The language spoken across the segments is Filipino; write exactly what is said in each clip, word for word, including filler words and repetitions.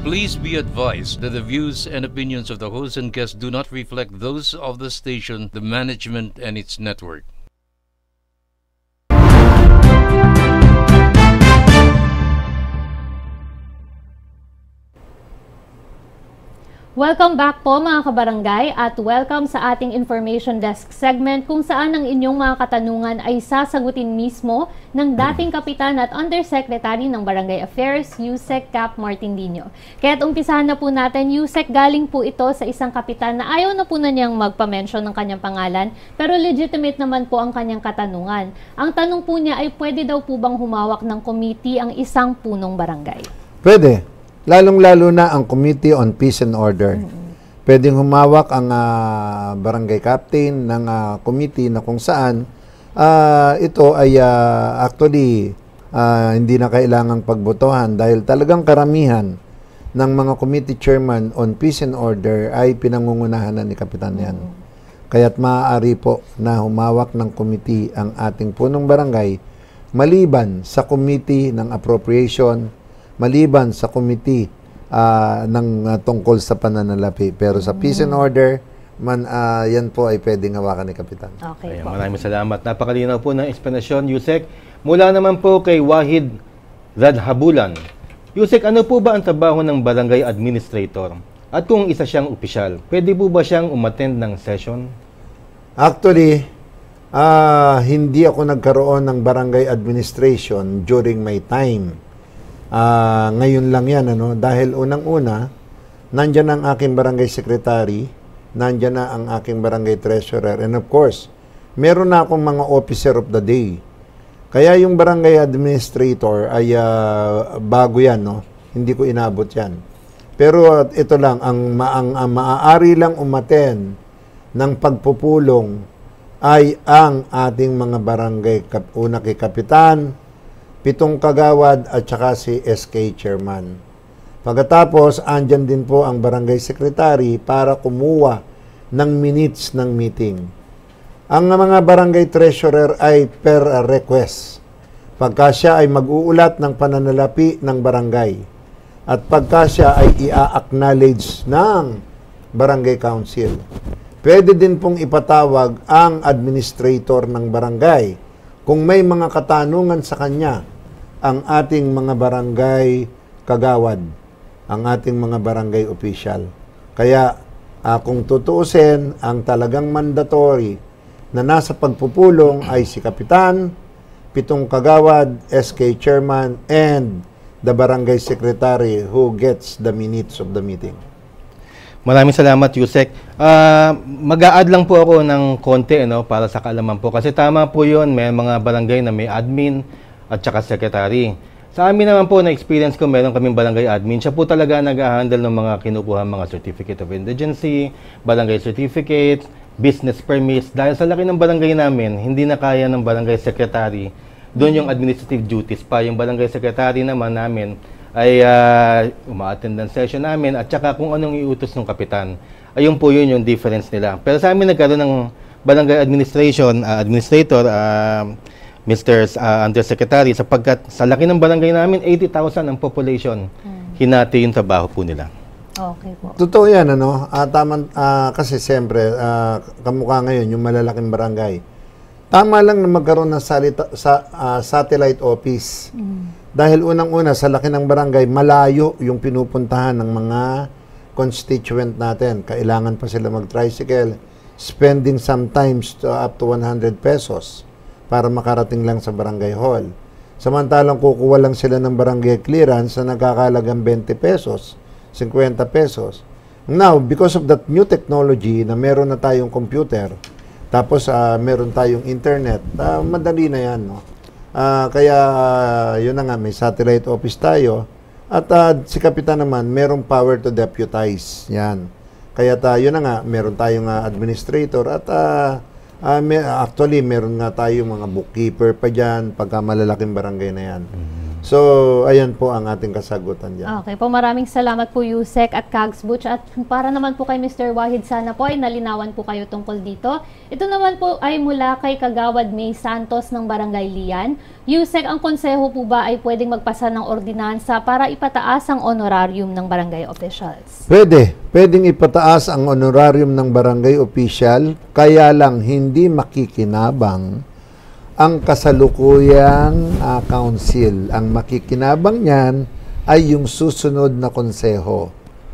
Please be advised that the views and opinions of the host and guests do not reflect those of the station, the management, and its network. Welcome back po mga kabarangay at welcome sa ating Information Desk segment kung saan ang inyong mga katanungan ay sasagutin mismo ng dating Kapitan at Undersecretary ng Barangay Affairs, Yusek Cap Martindino. Kaya't umpisahan na po natin, Yusek, galing po ito sa isang kapitan na ayaw na po na niyang magpa-mention ng kanyang pangalan pero legitimate naman po ang kanyang katanungan. Ang tanong po niya ay pwede daw po bang humawak ng committee ang isang punong barangay? Pwede. Lalong-lalo na ang Committee on Peace and Order. Mm-hmm. Pwedeng humawak ang uh, barangay captain ng uh, committee na kung saan uh, ito ay uh, actually uh, hindi na kailangang pagbotohan dahil talagang karamihan ng mga committee chairman on peace and order ay pinangungunahan na ni Kapitan yan. Mm-hmm. Kaya't maaari po na humawak ng committee ang ating punong barangay maliban sa committee ng appropriation, maliban sa committee uh, ng uh, tungkol sa pananalapi. Pero sa peace and order, man, uh, yan po ay pwedeng hawakan ni Kapitan. Okay. Ayan, maraming salamat. Napakalinaw po ng explanation, Yusek. Mula naman po kay Wahid Radhabulan. Yusek, ano po ba ang trabaho ng barangay administrator? At kung isa siyang opisyal, pwede po ba siyang umattend ng session? Actually, uh, hindi ako nagkaroon ng barangay administration during my time. Uh, ngayon lang yan, ano? Dahil unang-una, nandyan ang aking barangay secretary, nandyan na ang aking barangay treasurer, and of course, meron na akong mga officer of the day. Kaya yung barangay administrator ay uh, bago yan, no? Hindi ko inabot yan. Pero uh, ito lang, ang, ang, ang maaari lang umaten ng pagpupulong ay ang ating mga barangay, una kay Kapitan, pitong kagawad at saka si S K chairman. Pagkatapos, andyan din po ang barangay secretary para kumuha ng minutes ng meeting. Ang mga barangay treasurer ay per request. Pagka siya ay mag-uulat ng pananalapi ng barangay at pagka siya ay i-acknowledge ng barangay council. Pwede din pong ipatawag ang administrator ng barangay kung may mga katanungan sa kanya ang ating mga barangay kagawad, ang ating mga barangay official. Kaya uh, kung tutuusin, ang talagang mandatory na nasa pagpupulong ay si Kapitan, pitong kagawad, S K chairman, and the barangay secretary who gets the minutes of the meeting. Maraming salamat, Yusek. Uh, Mag-a-add lang po ako ng konti, no, para sa kaalaman po. Kasi tama po yun, may mga barangay na may admin at saka secretary. Sa amin naman po, na-experience ko, meron kaming barangay admin. Siya po talaga nag-handle ng mga kinukuha, mga certificate of indigency, barangay certificate, business permits. Dahil sa laki ng barangay namin, hindi na kaya ng barangay secretary. Doon yung administrative duties pa. Yung barangay secretary naman namin ay uh, uma-attend ng session namin at saka kung anong iutos ng kapitan. Ayun po yun yung difference nila. Pero sa amin nagkaroon ng barangay administration, uh, administrator, uh, Mister Uh, Undersecretary, sapagkat sa laki ng barangay namin, eighty thousand ang population. Hmm. Hinati yung trabaho po nila. Okay po. Totoo yan, ano? Uh, taman, uh, kasi siyempre, uh, kamukha ngayon, yung malalaking barangay. Tama lang na magkaroon ng salita, sa, uh, satellite office. Hmm. Dahil unang-una, sa laki ng barangay, malayo yung pinupuntahan ng mga constituent natin. Kailangan pa sila mag-tricycle, spending sometimes to up to one hundred pesos para makarating lang sa barangay hall. Samantalang kukuha lang sila ng barangay clearance na nagkakalagang twenty pesos, fifty pesos. Now, because of that new technology na meron na tayong computer, tapos uh, meron tayong internet, uh, madali na yan, no? Uh, kaya, uh, yun na nga, may satellite office tayo. At uh, si Kapitan naman, merong power to deputize. Yan. Kaya uh, yun na nga, meron tayong uh, administrator at uh, Uh, may, actually, meron nga tayo mga bookkeeper pa dyan pagka malalaking barangay na yan. Mm-hmm. So, ayan po ang ating kasagutan dyan. Okay po, maraming salamat po Yusek at Kags Butch. At para naman po kay Mister Wahid, sana po ay nalinawan po kayo tungkol dito. Ito naman po ay mula kay Kagawad May Santos ng Barangay Lian. Yusek, ang konseho po ba ay pwedeng magpasa ng ordinansa para ipataas ang honorarium ng barangay officials? Pwede. Pwedeng ipataas ang honorarium ng barangay official, kaya lang hindi makikinabang ang kasalukuyang uh, council. Ang makikinabang niyan ay yung susunod na konseho.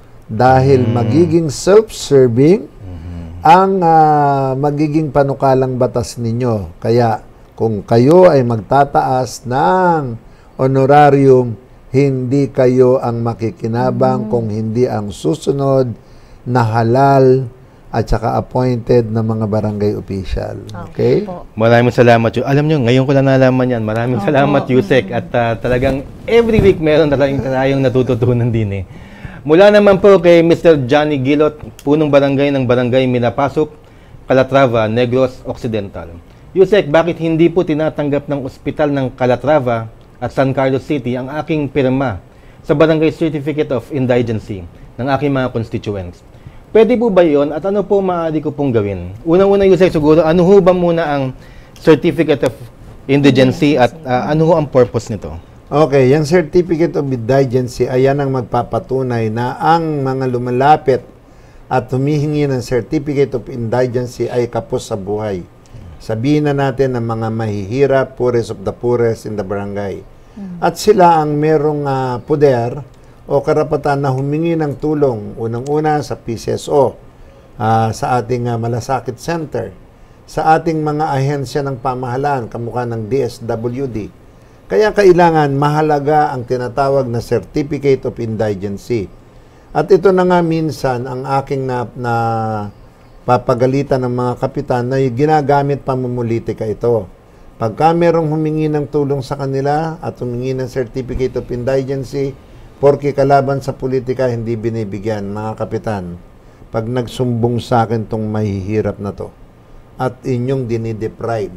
Dahil mm. magiging self-serving mm-hmm. ang uh, magiging panukalang batas ninyo. Kaya kung kayo ay magtataas ng honorarium, hindi kayo ang makikinabang mm. kung hindi ang susunod na halal at saka appointed na mga barangay official. Okay? Okay? Maraming salamat. Alam nyo, ngayon ko lang nalaman yan. Maraming okay. salamat, Yusek. At uh, talagang every week meron tayong, tayong natututunan din eh. Mula naman po kay Mister Johnny Gilot, punong barangay ng Barangay Minapasok, Calatrava, Negros Occidental. Yusek, bakit hindi po tinatanggap ng ospital ng Calatrava at San Carlos City ang aking pirma sa Barangay Certificate of Indigency ng aking mga constituents? Pwede po ba yun? At ano po maaari ko pong gawin? Unang-una, Yusek, siguro, ano ho ba muna ang Certificate of Indigency at uh, ano ho ang purpose nito? Okay, yung Certificate of Indigency ay yan ang magpapatunay na ang mga lumalapit at humihingi ng Certificate of Indigency ay kapos sa buhay. Sabihin na natin ng mga mahihirap, poorest of the poorest in the barangay. At sila ang merong uh, poder o karapatan na humingi ng tulong, unang-una sa P C S O, uh, sa ating uh, Malasakit Center, sa ating mga ahensya ng pamahalaan, kamukha ng D S W D. Kaya kailangan mahalaga ang tinatawag na Certificate of Indigency. At ito na nga minsan ang aking na, na papagalitan ng mga kapitan na ginagamit pamumulitika ito. Pagka merong humingi ng tulong sa kanila at humingi ng Certificate of Indigency, porke kalaban sa politika, hindi binibigyan, mga kapitan. Pag nagsumbong sa akin tong mahihirap na to, at inyong dinideprive,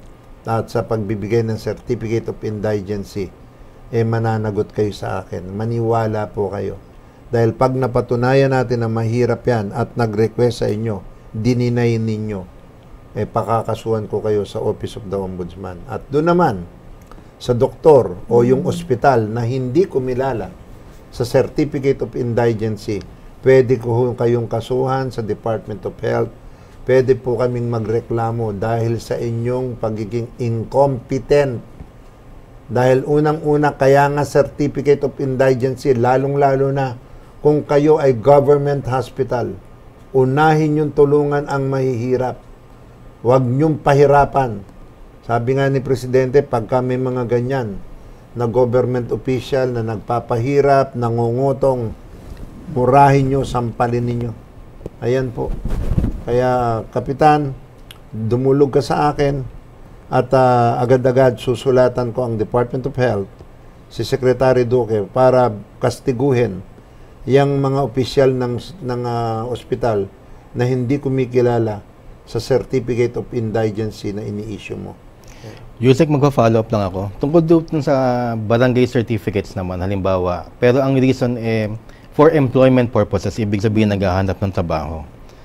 at sa pagbibigay ng Certificate of Indigency, eh mananagot kayo sa akin. Maniwala po kayo. Dahil pag napatunayan natin na mahirap yan at nag-request sa inyo, dininay ninyo, eh pakakasuhan ko kayo sa Office of the Ombudsman. At doon naman, sa doktor o yung ospital na hindi kumilala sa Certificate of Indigency, pwede ko kayong kasuhan sa Department of Health, pwede po kaming magreklamo dahil sa inyong pagiging incompetent. Dahil unang-una, kaya nga Certificate of Indigency, lalong-lalo na kung kayo ay government hospital, unahin yung tulungan ang mahihirap. Huwag nyong pahirapan. Sabi nga ni Presidente, pagka may mga ganyan na government official na nagpapahirap, nangungutong, murahin nyo, sampalin ninyo. Ayan po. Kaya, Kapitan, dumulog ka sa akin at uh, agad-agad susulatan ko ang Department of Health, si Secretary Duque, para kastiguhin yung mga opisyal ng, ng uh, ospital na hindi kumikilala sa Certificate of Indigency na ini-issue mo. Yusek, magpa-follow up lang ako. Tungkol doon sa barangay certificates naman, halimbawa, pero ang reason eh, for employment purposes, ibig sabihin naghahanap ng trabaho.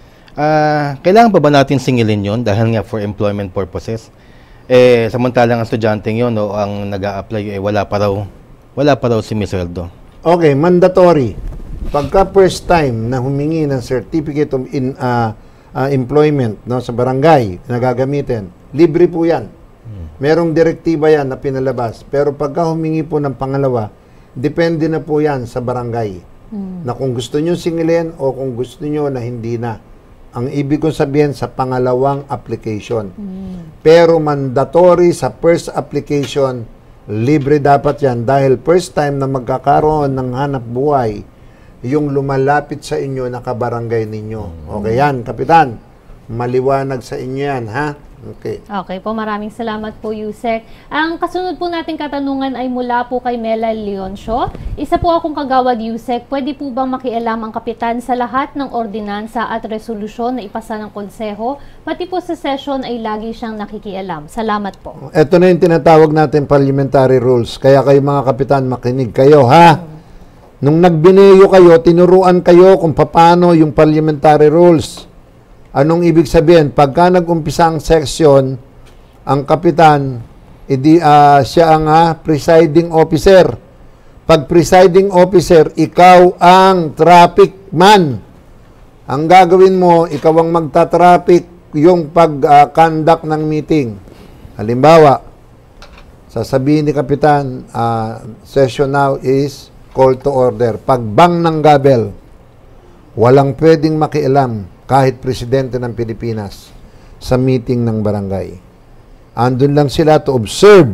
Uh, kailangan pa ba natin singilin yon dahil nga for employment purposes? Eh, samantalang ang estudyante yun o ang nag-a-apply, eh, wala pa raw, wala pa raw simisweldo. Okay, mandatory. Pagka first time na humingi ng Certificate of in, uh, uh, Employment no, sa barangay na gagamitin, libre po yan. Merong direktiba yan na pinalabas. Pero pagka humingi po ng pangalawa, depende na po yan sa barangay. Mm. Na kung gusto nyo singilin o kung gusto nyo na hindi na. Ang ibig kong sabihin sa pangalawang application. Mm. Pero mandatory sa first application, libre dapat yan. Dahil first time na magkakaroon ng hanap buhay, yung lumalapit sa inyo na kabarangay ninyo. Mm. Okay yan, Kapitan. Maliwanag sa inyo yan, ha? Okay. Okay po, maraming salamat po, Yusek. Ang kasunod po nating katanungan ay mula po kay Mela Leoncio. Isa po akong kagawad, Yusek. Pwede po bang makialam ang kapitan sa lahat ng ordinansa at resolusyon na ipasa ng konseho? Pati po sa session ay lagi siyang nakikialam. Salamat po. Ito na yung tinatawag natin parliamentary rules. Kaya kayo mga kapitan, makinig kayo, ha? Nung nagbineyo kayo, tinuruan kayo kung paano yung parliamentary rules. Anong ibig sabihin? Pagka nag-umpisa ang section, ang kapitan, edi, uh, siya ang uh, presiding officer. Pag presiding officer, ikaw ang traffic man. Ang gagawin mo, ikaw ang magta-traffic yung pag-conduct uh, ng meeting. Halimbawa, sasabihin ni kapitan, uh, session now is call to order. Pagbang ng gabel, walang pwedeng makialam kahit presidente ng Pilipinas sa meeting ng barangay. Andun lang sila to observe.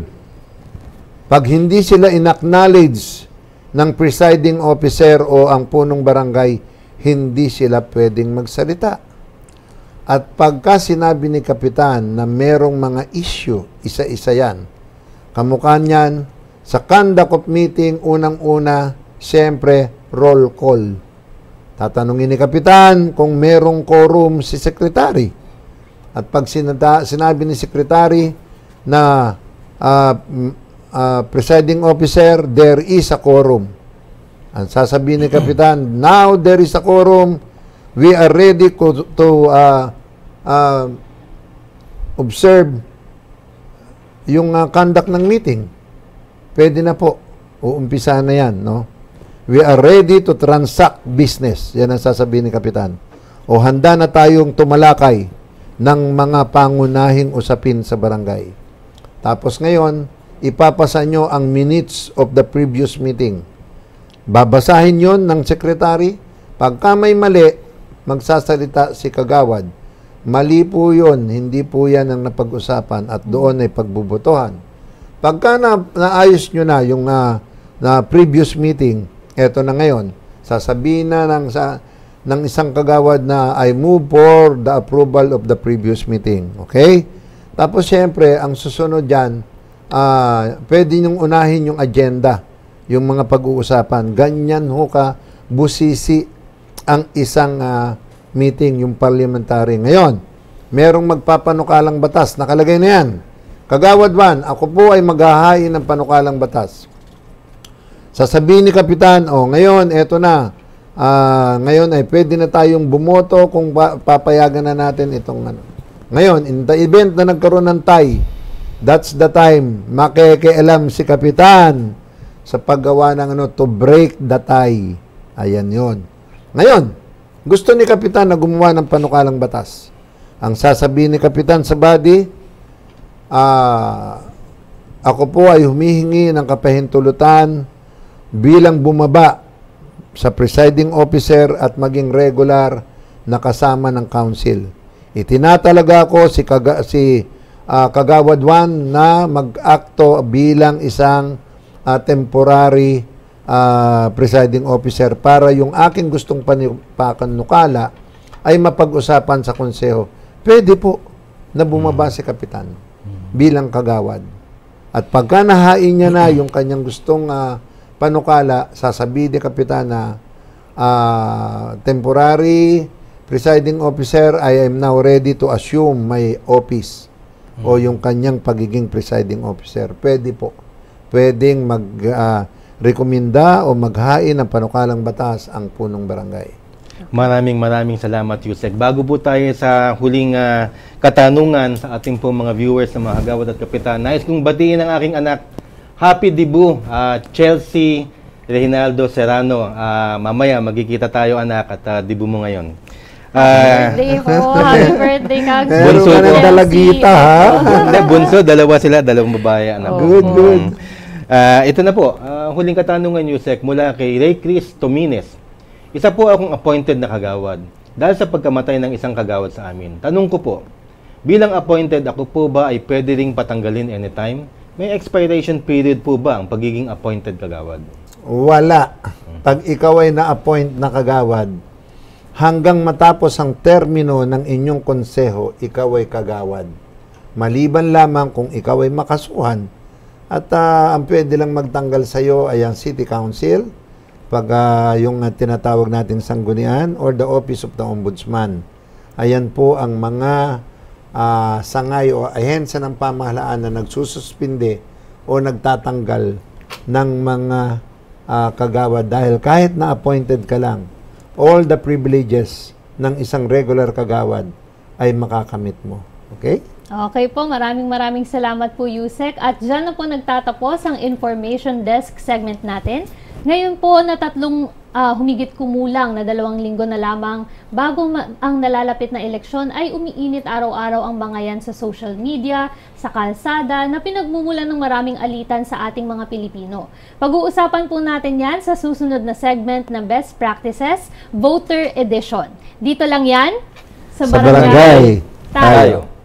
Pag hindi sila in-acknowledge ng presiding officer o ang punong barangay, hindi sila pwedeng magsalita. At pagka sinabi ni kapitan na merong mga issue, isa-isa yan. Kamukha niyan, sa conduct of meeting, unang-una, siyempre, roll call. Tatanungin ni kapitan kung merong quorum si sekretary. At pag sinada, sinabi ni sekretary na uh, uh, presiding officer, there is a quorum. Ang sasabihin ni kapitan, now there is a quorum, we are ready to, to uh, uh, observe yung uh, conduct ng meeting. Pwede na po. Uumpisa na yan, no? We are ready to transact business. Yan ang sasabihin ni kapitan. O handa na tayong tumalakay ng mga pangunahing usapin sa barangay. Tapos ngayon, ipapasa nyo ang minutes of the previous meeting. Babasahin yon ng sekretary. Pagka may mali, magsasalita si kagawad. Mali po yun, hindi po yan ang napag-usapan at doon ay pagbubutuhan. Pagka na, naayos nyo na yung na, na previous meeting, eto na ngayon, sasabihin na ng, sa, ng isang kagawad na I move for the approval of the previous meeting. Okay? Tapos siyempre, ang susunod dyan, uh, pwede nyong unahin yung agenda, yung mga pag-uusapan. Ganyan ho ka, busisi ang isang uh, meeting, yung parliamentary. Ngayon, merong magpapanukalang batas. Nakalagay na yan. Kagawad one, ako po ay maghahain ng panukalang batas. Sasabihin ni kapitan, oh, ngayon, eto na. Uh, ngayon ay pwede na tayong bumoto kung pa papayagan na natin itong ano. Ngayon, in the event na nagkaroon ng tie, that's the time makikialam si kapitan sa paggawa ng ano, to break the tie. Ayan yon. Ngayon, gusto ni kapitan na gumawa ng panukalang batas. Ang sasabihin ni kapitan sa body, ah, uh, ako po ay humihingi ng kapahintulutan bilang bumaba sa presiding officer at maging regular na kasama ng council. Itinatalaga ko si, kaga, si uh, Kagawad one na mag-akto bilang isang uh, temporary uh, presiding officer para yung aking gustong panukala ay mapag-usapan sa konseho. Pwede po na bumaba si kapitan bilang kagawad. At pagka nahain niya na yung kanyang gustong uh, panukala, sasabihin ni kapitan na uh, temporary presiding officer, I am now ready to assume my office hmm. o yung kanyang pagiging presiding officer. Pwede po. Pwedeng mag-rekomenda uh, o maghain ng panukalang batas ang punong barangay. Maraming maraming salamat, Yusek. Bago po tayo sa huling uh, katanungan sa ating po mga viewers na mga kagawad at kapitan, nais kong batiin ang aking anak. Happy debut, uh, Chelsea Reynaldo Serrano. Uh, mamaya, magkikita tayo, anak, at uh, debut mo ngayon. Uh, Happy birthday po. Happy birthday, Kag. Bunso ka ng dalagita, ha? Hindi, bunso, dalawa sila, dalawang babae. Anak. Oh. Good, good. Uh, ito na po, uh, huling katanungan, Yusek, mula kay Ray Chris Tomines. Isa po akong appointed na kagawad dahil sa pagkamatay ng isang kagawad sa amin. Tanong ko po, bilang appointed, ako po ba ay pwede ring patanggalin anytime? May expiration period po ba ang pagiging appointed kagawad? Wala. Pag ikaw ay na-appoint na kagawad, hanggang matapos ang termino ng inyong konseho, ikaw ay kagawad. Maliban lamang kung ikaw ay makasuhan at uh, ang pwede lang magtanggal sa iyo ay ang City Council, pag uh, yung uh, tinatawag nating sanggunian or the Office of the Ombudsman. Ayan po ang mga uh, sangay o ahensya ng pamahalaan na nagsususpinde o nagtatanggal ng mga uh, kagawad dahil kahit na-appointed ka lang, all the privileges ng isang regular kagawad ay makakamit mo. Okay? Okay po, maraming maraming salamat po, Yusek. At dyan na po nagtatapos ang Information Desk segment natin. Ngayon po na tatlong uh, humigit kumulang na dalawang linggo na lamang bago ang nalalapit na eleksyon ay umiinit araw-araw ang bangayan sa social media, sa kalsada na pinagmumulan ng maraming alitan sa ating mga Pilipino. Pag-uusapan po natin yan sa susunod na segment ng Best Practices Voter Edition. Dito lang yan sa Sa Barangay, Barangay Tayo. Tayo.